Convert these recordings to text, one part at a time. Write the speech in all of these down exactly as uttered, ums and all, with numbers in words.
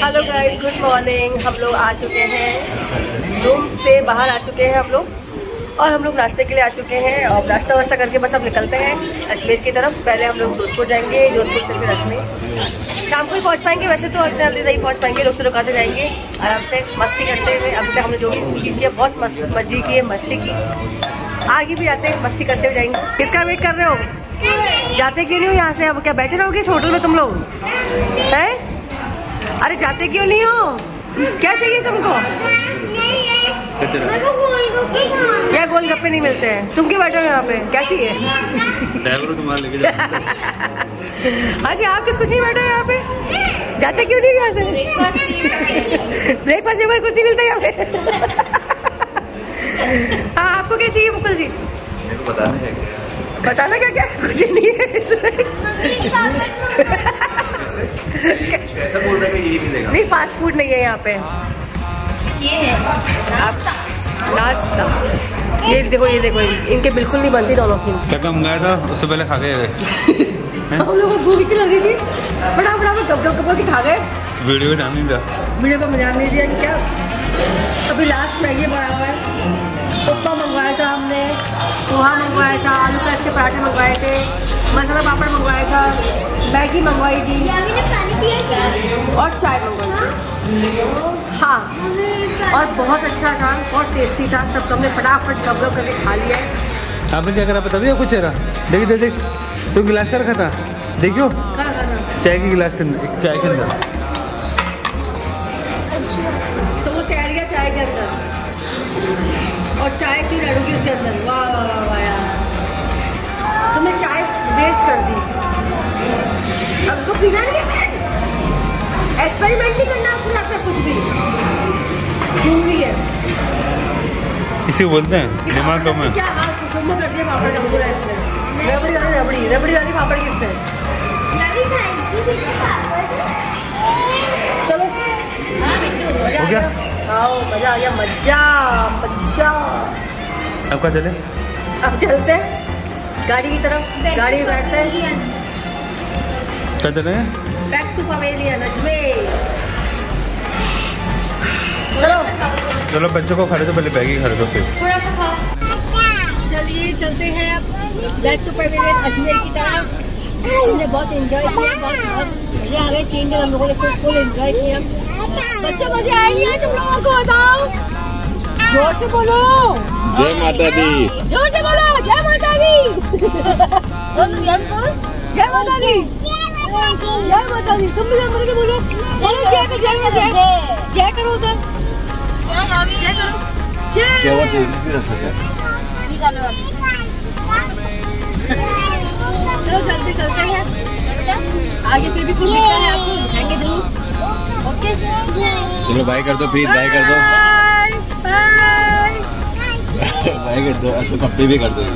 Hello guys, good morning. हम लोग आ चुके हैं, रूम से बाहर आ चुके हैं हम लोग, और हम लोग नाश्ते के लिए आ चुके हैं। और नाश्ता वाश्ता करके बस अब निकलते हैं अजमेर की तरफ। पहले हम लोग जोधपुर जाएंगे, जोधपुर से फिर अजमेर। शाम को ही पहुँच पाएंगे, वैसे तो इतना जल्दी नहीं पहुँच पाएंगे, लोग तो रुकाते जाएंगे आराम से मस्ती करते हुए। अभी तक हमने जो भी चीज़ की बहुत मस्त मस्ती की है, मस्ती की। आगे भी जाते हैं, मस्ती करते हुए जाएंगे। किसका वेट कर रहे हो? जाते क्यों नहीं हो यहाँ से? अब क्या बैठे रहोगे इस होटल में तुम लोग? हैं? अरे जाते क्यों नहीं हो? क्या चाहिए तुमको? क्या गोलगप्पे नहीं मिलते हैं? तुम क्यों बैठे हो यहाँ पे? क्या चाहिए? अच्छा, आप किस कुछ नहीं बैठे हो यहाँ पे? जाते क्यों नहीं यहाँ से? ब्रेकफास्ट के बाद कुछ नहीं मिलता यहाँ पे? हाँ, आपको क्या चाहिए मुकुल जी? बताना क्या क्या? बताना क्या क्या? कुछ नहीं है इसमें। ऐसा बोल रहे हैं कि ये मिलेगा? नहीं, फास्ट फूड नहीं है यहाँ पे। ये है नाश्ता। नाश्ता ये देखो, ये देखो, इनके बिल्कुल नहीं बनती दोनों की। क्या क्या मंगाया था उससे पहले खा गए? हम लोगों को भूख इतनी लगी थी, फटाफट फटाफट गप गप गप के खा गए। वीडियो में ध्यान नहीं दिया, वीडियो पे ध्यान नहीं दिया कि क्या। अभी लास्ट मैगी बना हुआ है, उपमा मंगवाया था हमने, पोहा मंगवाया था, आलू प्याज के पराठे मंगवाए थे, मसाला पापड़ मंगवाया था, मैगी मंगवाई थी और चाय मंगवाई थी। हाँ, और बहुत अच्छा था, बहुत टेस्टी था। सब हमने फटाफट गप गप करके खा लिया है। आपने क्या करा पता भी है? कुछ चेहरा देख देख देख, तो गिलास का रखा था, देखियो चाय के गिलास के अंदर, चाय के अंदर। तो वो तैयार गया चाय के अंदर, और चाय क्यों डालूंगी उसके अंदर? वाह वाह वाह वाह यार, तुमने चाय वेस्ट कर दी। अब उसको पीना नहीं है, एक्सपेरिमेंट नहीं करना उसके साथ कुछ भी। सुन रही है, इसे बोलते हैं दिमाग कम है। क्या हाँ, कुछ कर दिया पापड़ का पूरा इसमें। रबड़ी वाली रबड़ी रबड़ी वाली पापड़ किसने? चलो हो गया, आओ, मजा आ गया, मजा मजा। अब क्या चले? अब चलते हैं गाड़ी की तरफ, गाड़ी में बैठते हैं। क्या चले? Back to pavilion Ajmer. चलो चलो, बच्चों को खरीदो, पहले बैग ही खरीदो फिर। थोड़ा सा खाओ। चलिए चलते हैं अब बैक टू पवेलियन अजमेर की तरफ। हमने बहुत एंजॉय किया, बहुत मजे आ गए। तीन दिन हम लोगों ने फुल एंजॉय किया। बच्चों मजे आएंगे तुम लोगों को, बताओ, जोर से बोलो। जय माता दी। जोर से बोलो, जय माता दी। जय माता दी, जय माता दी। तुम भी जय माता दी बोलो। जय जय जय जय जय करो उधर, जय करो, जय। चलो चलते चलते हैं आगे, फिर भी कुछ दिखता है आपको दिखाएंगे जरूर। ओके, चलो बाय कर दो, फिर बाय कर दो, बाय बाय कर दो। अच्छा, कप्पे भी कर दो।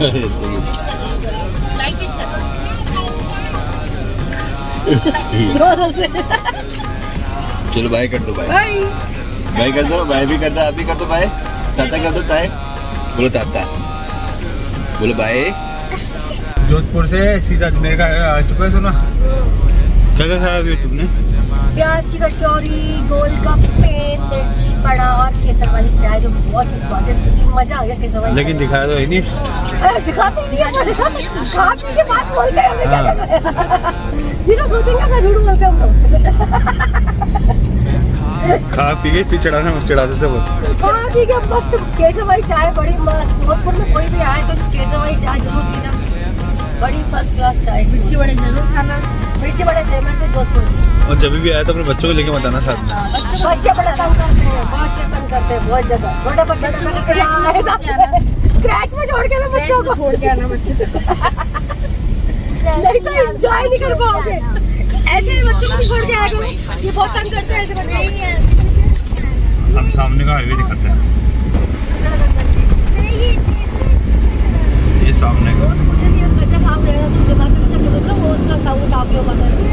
चलो बाय कर दो, बाय बाय कर दो, बाय भी कर दो, आप भी कर दो बाय। ताता कर दो, ताए बोलो, ताता बोलो बाय। जोधपुर से सीधा अजमेर का आ चुका है। सुना क्या क्या खाया अभी तुमने? प्याज की कचौरी, गोलगप्पे, मिर्ची बड़ा और केसर वाली चाय, जो बहुत ही स्वादिष्ट थी। मजा आ गया केसर वाली। लेकिन दिखाया तो है नहीं। अरे दिखाते नहीं है, खाने के बाद बोलते हैं हमें क्या करना है। ये तो सोचेंगे मैं झूठ बोलते हम लोग। खा पी के फिर चढ़ाना मस्त चढ़ा देते वो। खा पी के मस्त केसर वाली चाय बड़ी मस्त। जोधपुर में कोई भी आए तो केसर वाली चाय जरूर पीना, बड़ी फर्स्ट क्लास चाय। मिर्ची बड़े जरूर खाना, मिर्ची बड़े फेमस है जोधपुर। और जब भी आया तो अपने बच्चों को लेके मत आना साथ में। बच्चे बड़े तंग करते हैं, बहुत तंग करते हैं, बहुत ज्यादा। छोटे बच्चे क्रैच में छोड़ के ना बच्चों को, छोड़ के आना बच्चों नहीं तो एंजॉय नहीं कर पाओगे। ऐसे बच्चों को भी छोड़ के आया करो, ये बहुत तंग करते हैं ऐसे बच्चे। हम सामने का हाईवे दिखाते हैं, ये सामने का। कुछ नहीं, बच्चा सामने है, तुम जब बात वो उसका सामने साफ नहीं हो पाता है।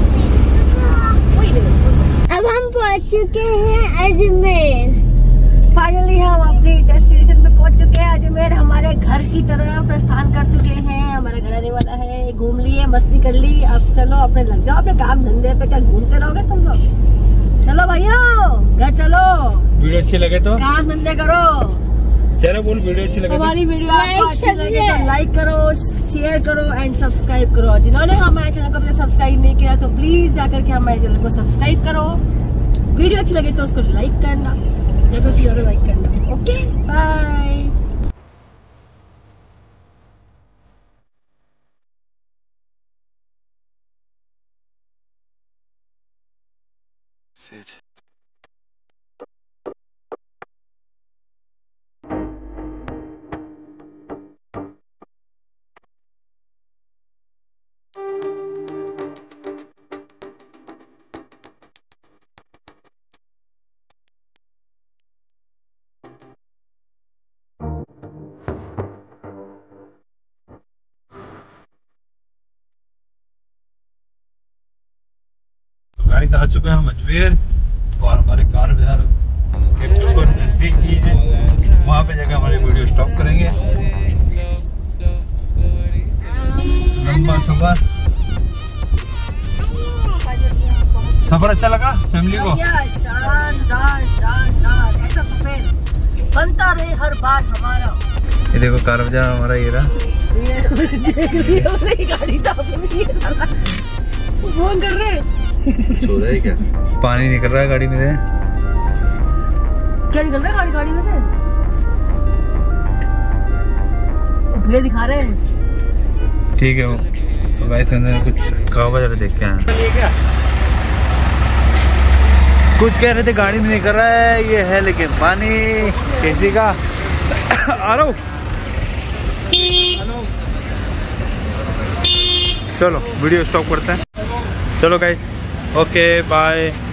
अब हम पहुंच चुके हैं अजमेर। फाइनली हम अपनी डेस्टिनेशन पे पहुंच चुके हैं अजमेर। हमारे घर की तरफ प्रस्थान कर चुके हैं। हमारा घर आने वाला है। घूम लिए, मस्ती कर ली, अब चलो अपने लग जाओ अपने काम धंधे पे। क्या घूमते रहोगे तुम लोग? वीडियो अच्छी लगे तो काम धंधे करो। चलो बोल, वीडियो अच्छी लगे हमारी वीडियो आपको अच्छी लगे तो लाइक करो, शेयर करो एंड सब्सक्राइब करो। जिन्होंने हमारे चैनल को अपने सब्सक्राइब नहीं किया तो प्लीज जाकर के हमारे चैनल को सब्सक्राइब करो। वीडियो अच्छी लगे तो उसको लाइक करना, ज्यादा से ज्यादा लाइक करना। Okay bye. गाइस आ चुके हैं हम अजमेर और हमारे कार बाजार के बिल्कुल नजदीक ही है। वहाँ पे जाकर हमारी वीडियो स्टॉप करेंगे। लंबा सफर सफर अच्छा लगा फैमिली को? शानदार शानदार, ऐसा सफर बनता रहे हर बार हमारा। ये देखो कार बाजार हमारा ये रहा। देख लियो मेरी गाड़ी तो अपनी है साला। फोन कर रहे कुछ हो रहा है क्या? पानी निकल रहा है गाड़ी में से। क्या निकल रहा है गाड़ी गाड़ी में से? भैया दिखा रहे हैं। ठीक है वो तो वैसे कुछ कावा जरा देख के आए। कुछ कह रहे थे गाड़ी में निकल रहा है, ये है लेकिन पानी किसी का। आ रहा हूँ। चलो वीडियो स्टॉप करते हैं। चलो गाइस, ओके बाय।